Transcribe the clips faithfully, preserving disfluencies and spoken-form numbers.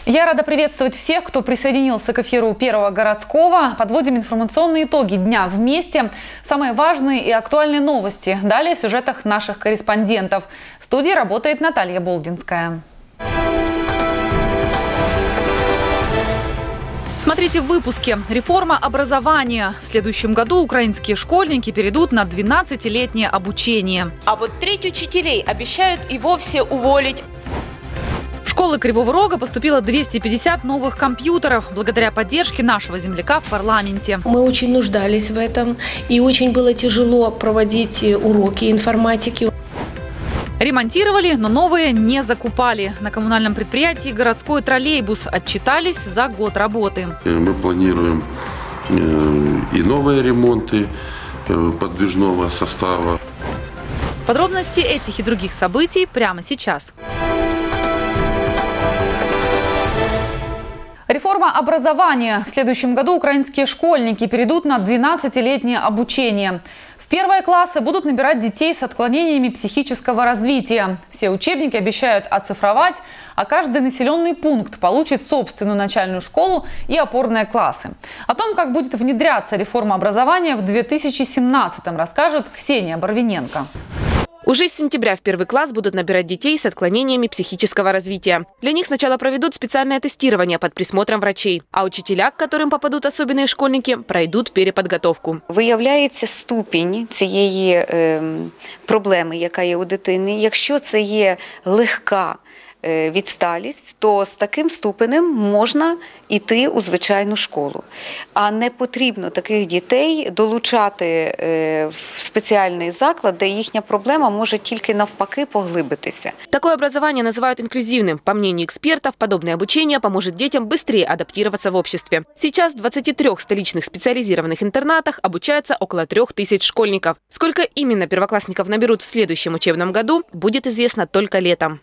Я рада приветствовать всех, кто присоединился к эфиру Первого городского. Подводим информационные итоги дня вместе. Самые важные и актуальные новости. Далее в сюжетах наших корреспондентов. В студии работает Наталья Болдинская. Смотрите в выпуске. Реформа образования. В следующем году украинские школьники перейдут на двенадцатилетнее обучение. А вот треть учителей обещают и вовсе уволить. В школы Кривого Рога поступило двести пятьдесят новых компьютеров благодаря поддержке нашего земляка в парламенте. Мы очень нуждались в этом, и очень было тяжело проводить уроки информатики. Ремонтировали, но новые не закупали. На коммунальном предприятии «Городской троллейбус» отчитались за год работы. Мы планируем и новые ремонты подвижного состава. Подробности этих и других событий прямо сейчас. Реформа образования. В следующем году украинские школьники перейдут на двенадцатилетнее обучение. В первые классы будут набирать детей с отклонениями психического развития. Все учебники обещают оцифровать, а каждый населенный пункт получит собственную начальную школу и опорные классы. О том, как будет внедряться реформа образования в две тысячи семнадцатом, расскажет Ксения Барвиненко. Уже с сентября в первый класс будут набирать детей с отклонениями психического развития. Для них сначала проведут специальное тестирование под присмотром врачей, а учителя, к которым попадут особенные школьники, пройдут переподготовку. Виявляється ступінь цієї е, проблеми, яка є у дитини. Якщо це є легка відсталість, то з таким ступенем можна йти у звичайну школу. А не потрібно таких дітей долучати в спеціальний заклад, де їхня проблема може тільки навпаки поглибитися. Такое образование называют инклюзивным. По мнению экспертов, подобное обучение поможет детям быстрее адаптироваться в обществе. Сейчас в двадцати трёх столичных специализированных интернатах обучается около трех тысяч школьников. Сколько именно первоклассников наберут в следующем учебном году, будет известно только летом.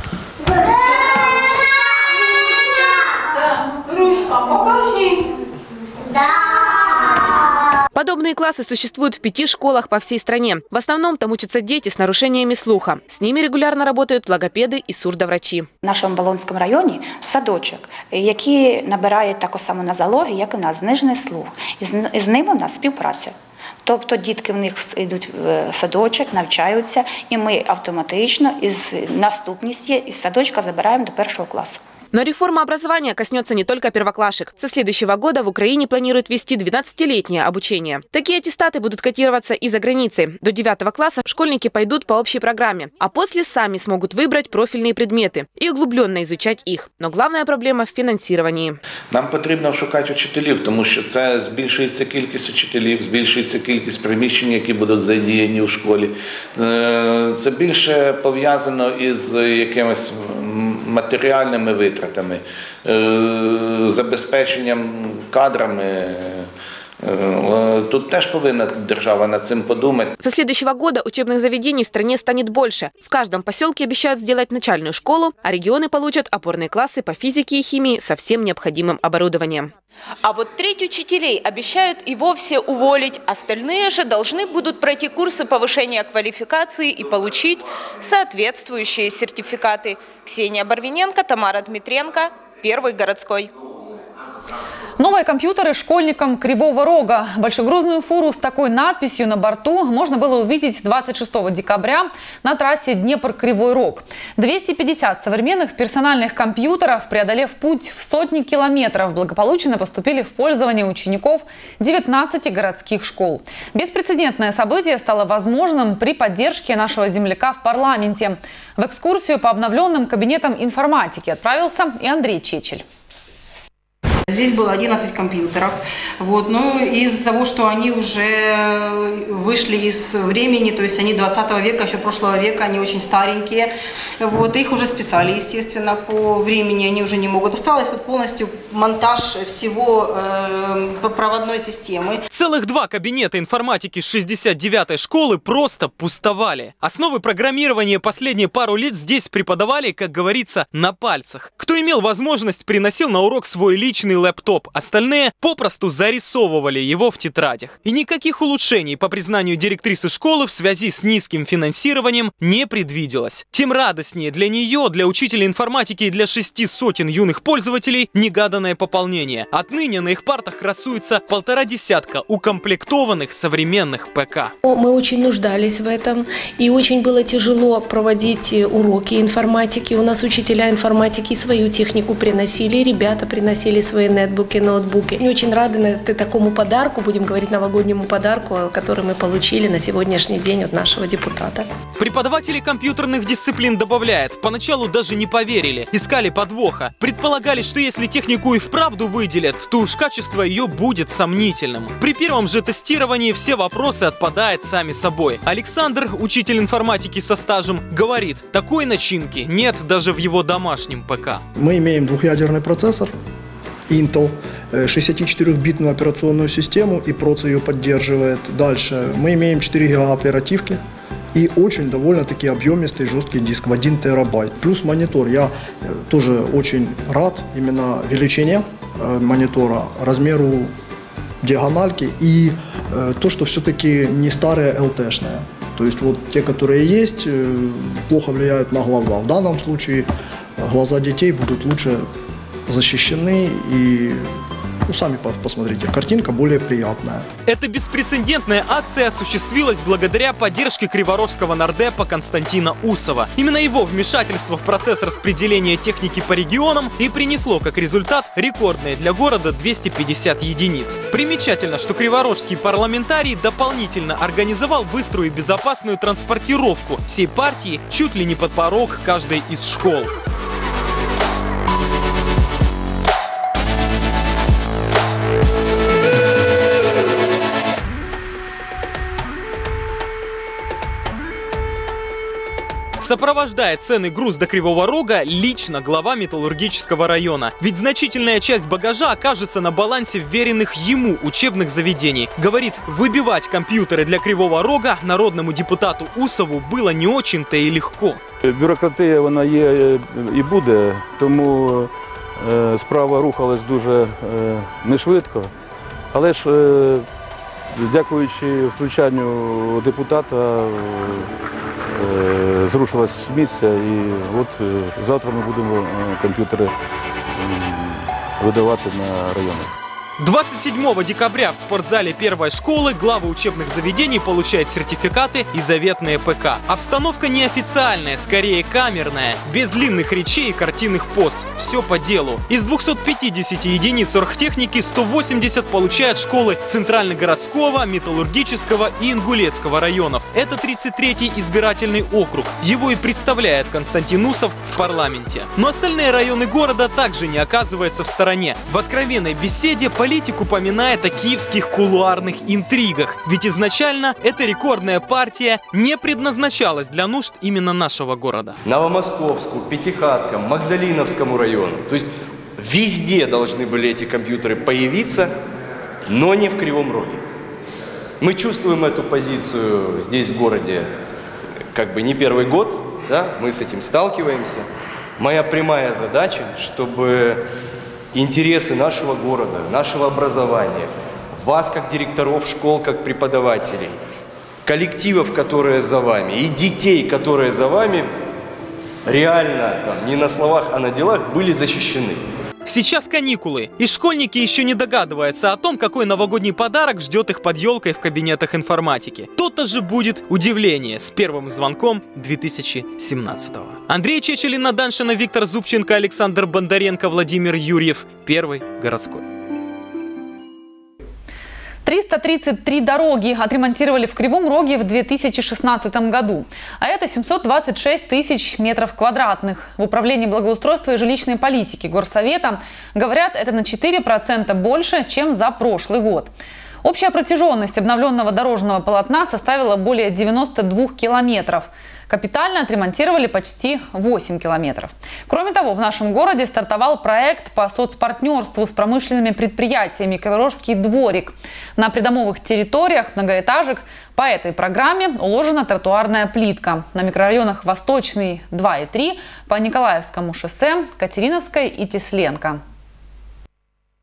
Подобные классы существуют в пяти школах по всей стране. В основном там учатся дети с нарушениями слуха. С ними регулярно работают логопеди і сурдоврачі. В нашому Болонському районі садочок, який набирають таку саму нозологію, як і у нас, знижений слух. І з, і з ними у нас співпраця. Тобто дітки в них йдуть в садочок, навчаються, і ми автоматично із наступність є, із садочка забираємо до першого класу. Но реформа образования коснется не только первоклашек. Со следующего года в Украине планируют ввести двенадцатилетнее обучение. Такие аттестаты будут котироваться и за границей. До девятого класса школьники пойдут по общей программе, а после сами смогут выбрать профильные предметы и углубленно изучать их. Но главная проблема в фінансуванні. Нам потрібно шукати вчителів, тому що це збільшується кількість вчителів, збільшується кількість приміщень, які будуть задіяні у школі. Це більше пов'язано із якимись матеріальними витратами, забезпеченням кадрами. Тут теж повинна держава над цим подумать. Со следующего года учебных заведений в стране станет больше. В каждом поселке обещают сделать начальную школу, а регионы получат опорные классы по физике и химии со всем необходимым оборудованием. А вот треть учителей обещают и вовсе уволить. Остальные же должны будут пройти курсы повышения квалификации и получить соответствующие сертификаты. Ксения Барвиненко, Тамара Дмитренко, Первый городской. Новые компьютеры школьникам Кривого Рога. Большегрузную фуру с такой надписью на борту можно было увидеть двадцать шестого декабря на трассе Днепр-Кривой Рог. двести пятьдесят современных персональных компьютеров, преодолев путь в сотни километров, благополучно поступили в пользование учеников девятнадцати городских школ. Беспрецедентное событие стало возможным при поддержке нашего земляка в парламенте. В экскурсию по обновленным кабинетам информатики отправился и Андрей Чечель. Здесь было одиннадцать компьютеров, вот, но из-за того, что они уже вышли из времени, то есть они двадцатого века, еще прошлого века, они очень старенькие, вот, их уже списали, естественно, по времени они уже не могут. Осталось вот полностью монтаж всего э, проводной системы. Целых два кабинета информатики шестьдесят девятой школы просто пустовали. Основы программирования последние пару лет здесь преподавали, как говорится, на пальцах. Кто имел возможность, приносил на урок свой личный лэптоп. Остальные попросту зарисовывали его в тетрадях. И никаких улучшений, по признанию директрисы школы, в связи с низким финансированием не предвиделось. Тем радостнее для нее, для учителя информатики и для шести сотен юных пользователей негаданное пополнение. Отныне на их партах красуется полтора десятка укомплектованных современных ПК. Мы очень нуждались в этом, и очень было тяжело проводить уроки информатики. У нас учителя информатики свою технику приносили, ребята приносили свои нетбуки, ноутбуки. Мы очень рады такому подарку, будем говорить, новогоднему подарку, который мы получили на сегодняшний день от нашего депутата. Преподаватели компьютерных дисциплин добавляют, поначалу даже не поверили, искали подвоха. Предполагали, что если технику и вправду выделят, то уж качество ее будет сомнительным. При первом же тестировании все вопросы отпадают сами собой. Александр, учитель информатики со стажем, говорит, такой начинки нет даже в его домашнем ПК. Мы имеем двухъядерный процессор Intel, шестидесятичетырёхбитную операционную систему, и проц ее поддерживает. Дальше мы имеем четыре гига оперативки и очень довольно-таки объемистый жесткий диск в один терабайт. Плюс монитор. Я тоже очень рад именно величине монитора, размеру диагональки и то, что все-таки не старые эл тэ-шные. То есть вот те, которые есть, плохо влияют на глаза. В данном случае глаза детей будут лучше защищены, и ну, сами посмотрите, картинка более приятная. Эта беспрецедентная акция осуществилась благодаря поддержке криворожского нардепа Константина Усова. Именно его вмешательство в процесс распределения техники по регионам и принесло как результат рекордные для города двести пятьдесят единиц. Примечательно, что криворожский парламентарий дополнительно организовал быструю и безопасную транспортировку всей партии чуть ли не под порог каждой из школ. Сопровождает ценный груз до Кривого Рога лично глава Металлургического района. Ведь значительная часть багажа окажется на балансе вверенных ему учебных заведений. Говорит, выбивать компьютеры для Кривого Рога народному депутату Усову было не очень-то и легко. Бюрократія вона є і буде, тому е, справа рухалась дуже е, не швидко. Але ж е, дякуючи втручанню депутата, зрушилась з місця, і от завтра ми будемо комп'ютери видавати на райони. двадцать седьмого декабря в спортзале первой школы главы учебных заведений получают сертификаты и заветные ПК. Обстановка неофициальная, скорее камерная, без длинных речей и картинных поз. Все по делу. Из двухсот пятидесяти единиц оргтехники сто восемьдесят получают школы Центральногородского, Металлургического и Ингулецкого районов. Это тридцать третий избирательный округ. Его и представляет Константин Усов в парламенте. Но остальные районы города также не оказываются в стороне. В откровенной беседе политик упоминает о киевских кулуарных интригах. Ведь изначально эта рекордная партия не предназначалась для нужд именно нашего города. Новомосковску, Пятихаткам, Магдалиновскому району. То есть везде должны были эти компьютеры появиться, но не в Кривом Роге. Мы чувствуем эту позицию здесь в городе как бы не первый год, да? Мы с этим сталкиваемся. Моя прямая задача, чтобы интересы нашего города, нашего образования, вас как директоров школ, как преподавателей, коллективов, которые за вами, и детей, которые за вами, реально, там, не на словах, а на делах, были защищены. Сейчас каникулы, и школьники еще не догадываются о том, какой новогодний подарок ждет их под елкой в кабинетах информатики. То-то же будет удивление с первым звонком две тысячи семнадцатого. Андрей Чечелин, Даншина, Виктор Зубченко, Александр Бондаренко, Владимир Юрьев. Первый городской. триста тридцать три дороги отремонтировали в Кривом Роге в две тысячи шестнадцатом году. А это семьсот двадцать шесть тысяч метров квадратных. В Управлении благоустройства и жилищной политики Горсовета говорят, это на четыре процента больше, чем за прошлый год. Общая протяженность обновленного дорожного полотна составила более девяноста двух километров. Капитально отремонтировали почти восемь километров. Кроме того, в нашем городе стартовал проект по соцпартнерству с промышленными предприятиями «Криворожский дворик». На придомовых территориях многоэтажек по этой программе уложена тротуарная плитка. На микрорайонах Восточный два и три, по Николаевскому шоссе, Катериновской и Тесленко.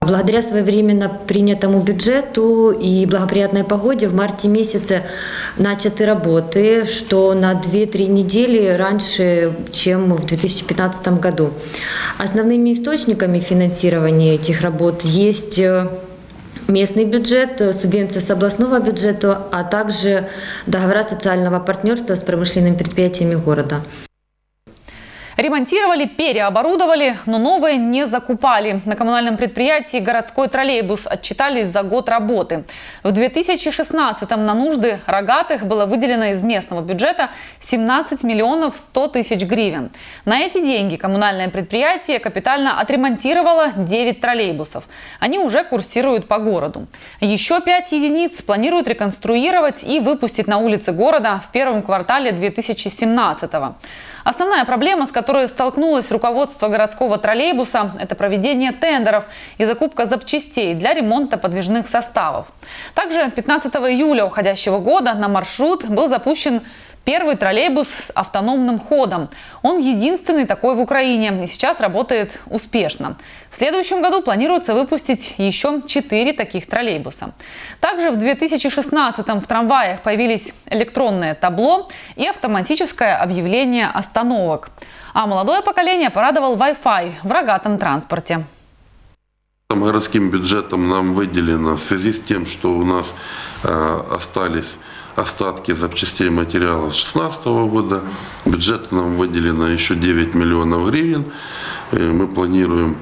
Благодаря своевременно принятому бюджету и благоприятной погоде в марте месяце начаты работы, что на две-три недели раньше, чем в две тысячи пятнадцатом году. Основными источниками финансирования этих работ есть местный бюджет, субвенция с областного бюджета, а также договора социального партнерства с промышленными предприятиями города. Ремонтировали, переоборудовали, но новое не закупали. На коммунальном предприятии «Городской троллейбус» отчитались за год работы. В две тысячи шестнадцатом на нужды рогатых было выделено из местного бюджета семнадцать миллионов сто тысяч гривен. На эти деньги коммунальное предприятие капитально отремонтировало девять троллейбусов. Они уже курсируют по городу. Еще пять единиц планируют реконструировать и выпустить на улицы города в первом квартале две тысячи семнадцатого. Основная проблема, с которой столкнулось руководство городского троллейбуса, это проведение тендеров и закупка запчастей для ремонта подвижных составов. Также пятнадцатого июля уходящего года на маршрут был запущен первый троллейбус с автономным ходом. Он единственный такой в Украине и сейчас работает успешно. В следующем году планируется выпустить еще четыре таких троллейбуса. Также в две тысячи шестнадцатом в трамваях появились электронное табло и автоматическое объявление остановок. А молодое поколение порадовал Wi-Fi в рогатом транспорте. Городским бюджетом нам выделено в связи с тем, что у нас э, остались остатки запчастей и материалов с две тысячи шестнадцатого года. Бюджет нам выделено еще девять миллионов гривен. Мы планируем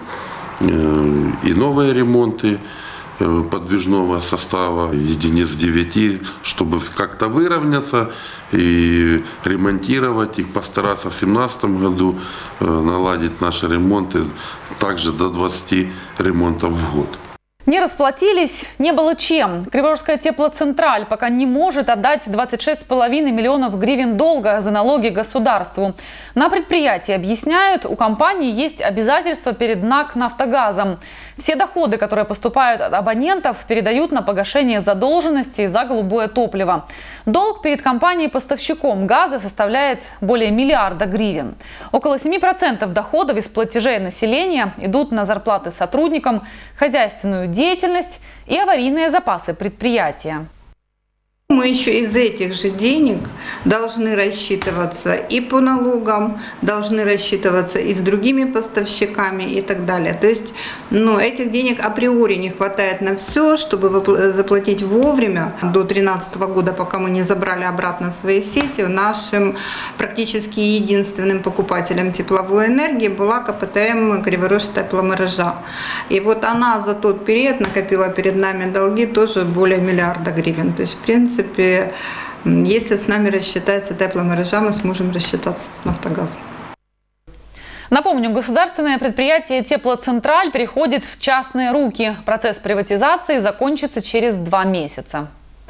и новые ремонты подвижного состава, единиц девяти, чтобы как-то выровняться и ремонтировать их, постараться в две тысячи семнадцатом году наладить наши ремонты также до двадцати ремонтов в год. Не расплатились, не было чем. Криворожская теплоцентраль пока не может отдать двадцать шесть с половиной миллионов гривен долга за налоги государству. На предприятии объясняют, у компании есть обязательства перед НАК «Нафтогазом». Все доходы, которые поступают от абонентов, передают на погашение задолженности за голубое топливо. Долг перед компанией-поставщиком газа составляет более миллиарда гривен. Около семи процентов доходов из платежей населения идут на зарплаты сотрудникам, хозяйственную деятельность и аварийные запасы предприятия. Мы еще из этих же денег должны рассчитываться и по налогам, должны рассчитываться и с другими поставщиками и так далее. То есть ну, этих денег априори не хватает на все, чтобы заплатить вовремя. До две тысячи тринадцатого года, пока мы не забрали обратно свои сети, нашим практически единственным покупателем тепловой энергии была КПТМ «Криворожская тепломережа». И вот она за тот период накопила перед нами долги тоже более миллиарда гривен. То есть, в принципе, В принципе, если с нами рассчитается тепломережа, мы сможем рассчитаться с «Нафтогазом». Напомню, государственное предприятие «Теплоцентраль» переходит в частные руки. Процесс приватизации закончится через два месяца.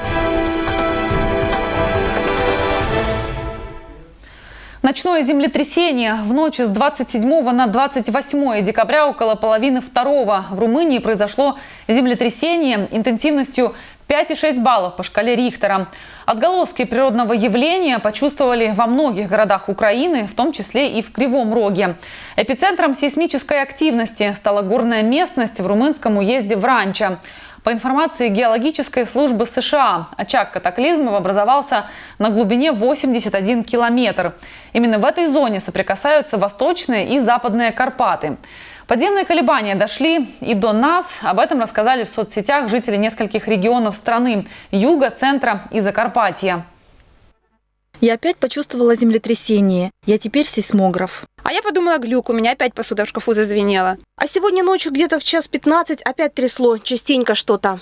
Ночное землетрясение. В ночь с двадцать седьмого на двадцать восьмое декабря около половины второго в Румынии произошло землетрясение интенсивностью пять и шесть баллов по шкале Рихтера. Отголоски природного явления почувствовали во многих городах Украины, в том числе и в Кривом Роге. Эпицентром сейсмической активности стала горная местность в румынском уезде Вранча. По информации геологической службы США, очаг катаклизма образовался на глубине восемьдесят один километр. Именно в этой зоне соприкасаются восточные и западные Карпаты. Подземные колебания дошли и до нас. Об этом рассказали в соцсетях жители нескольких регионов страны – юга, центра и Закарпатья. Я опять почувствовала землетрясение. Я теперь сейсмограф. А я подумала, глюк, у меня опять посуда в шкафу зазвенела. А сегодня ночью где-то в час пятнадцать опять трясло, частенько что-то.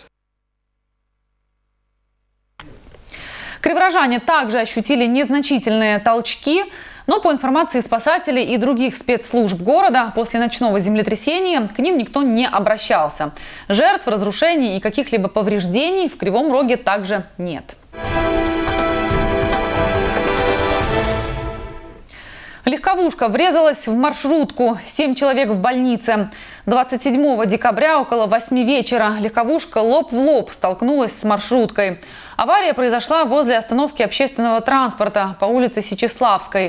Криворожане также ощутили незначительные толчки. Но по информации спасателей и других спецслужб города, после ночного землетрясения к ним никто не обращался. Жертв, разрушений и каких-либо повреждений в Кривом Роге также нет. Легковушка врезалась в маршрутку. Семь человек в больнице. двадцать седьмого декабря около восьми вечера легковушка лоб в лоб столкнулась с маршруткой. Авария произошла возле остановки общественного транспорта по улице Сечеславской.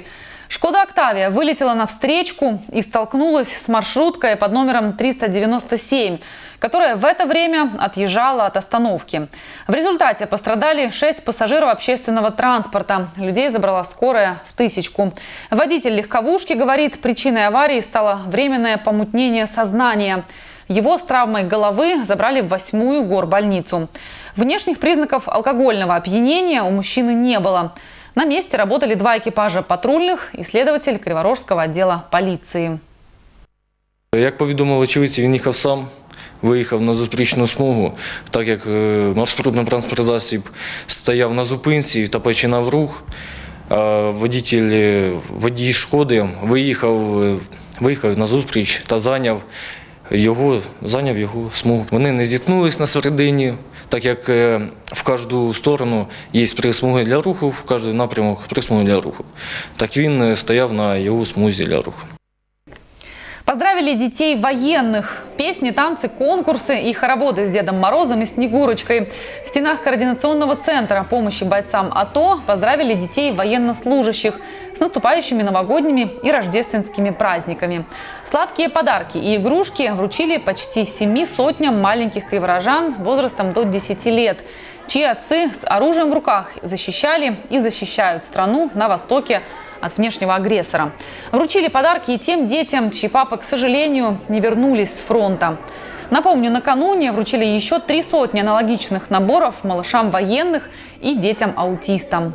Шкода Октавия вылетела на встречку и столкнулась с маршруткой под номером триста девяносто семь, которая в это время отъезжала от остановки. В результате пострадали шесть пассажиров общественного транспорта. Людей забрала скорая в тысячку. Водитель легковушки говорит, причиной аварии стало временное помутнение сознания. Его с травмой головы забрали в восьмую горбольницу. Внешних признаков алкогольного опьянения у мужчины не было. На месте работали два экипажа патрульних і следователь Криворожського відділу поліції. Як повідомили очевидці, він їхав сам, виїхав на зустрічну смугу, так як маршрутно-транспортний засіб стояв на зупинці та починав рух. Водитель, водій «Шкоди» виїхав, виїхав на зустріч та зайняв його, зайняв його смугу. Вони не зіткнулись на середині, так як в кожну сторону є присмуги для руху, в кожний напрямок присмуги для руху. Так він стояв на його смузі для руху. Поздравили детей военных. Песни, танцы, конкурсы и хороводы с Дедом Морозом и Снегурочкой. В стенах координационного центра помощи бойцам АТО поздравили детей военнослужащих с наступающими новогодними и рождественскими праздниками. Сладкие подарки и игрушки вручили почти семи сотням маленьких криворожан возрастом до десяти лет, чьи отцы с оружием в руках защищали и защищают страну на востоке от внешнего агрессора. Вручили подарки и тем детям, чьи папы, к сожалению, не вернулись с фронта. Напомню, накануне вручили еще три сотни аналогичных наборов малышам военных и детям-аутистам.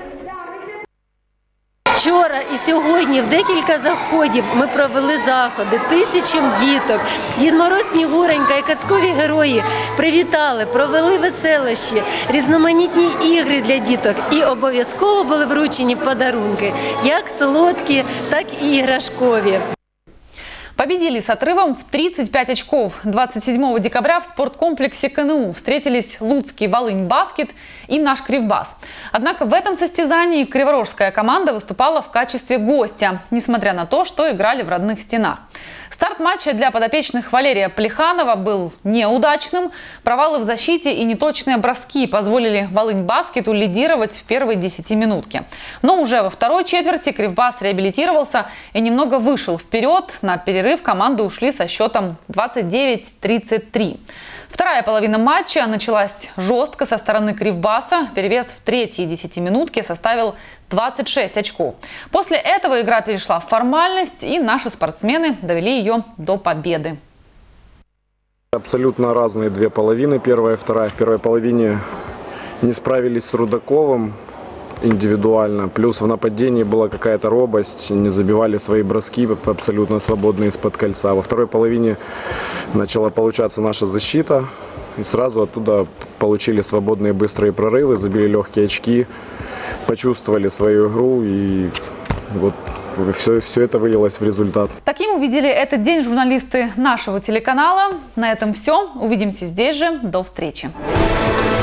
Вчора і сьогодні в декілька заходів ми провели заходи тисячам діток. Дід Мороз, Снігуренька і казкові герої привітали, провели веселощі, різноманітні ігри для діток і обов'язково були вручені подарунки, як солодкі, так і іграшкові. Победили с отрывом в тридцать пять очков. двадцать седьмого декабря в спорткомплексе КНУ встретились Луцкий Волынь-Баскет и наш Кривбас. Однако в этом состязании криворожская команда выступала в качестве гостя, несмотря на то, что играли в родных стенах. Старт матча для подопечных Валерия Плеханова был неудачным. Провалы в защите и неточные броски позволили Волынь-Баскету лидировать в первой десятиминутке. Но уже во второй четверти Кривбас реабилитировался и немного вышел вперед. На перерыв команды ушли со счетом двадцать девять тридцать три. Вторая половина матча началась жестко со стороны Кривбаса. Перевес в третьей десятиминутке составил двадцать шесть очков. После этого игра перешла в формальность, и наши спортсмены довели ее до победы. Абсолютно разные две половины, первая и вторая. В первой половине не справились с Рудаковым индивидуально, плюс в нападении была какая-то робость, не забивали свои броски абсолютно свободные из-под кольца. Во второй половине начала получаться наша защита, и сразу оттуда получили свободные быстрые прорывы, забили легкие очки, почувствовали свою игру, и вот все, все это вылилось в результат. Таким увидели этот день журналисты нашего телеканала. На этом все. Увидимся здесь же. До встречи.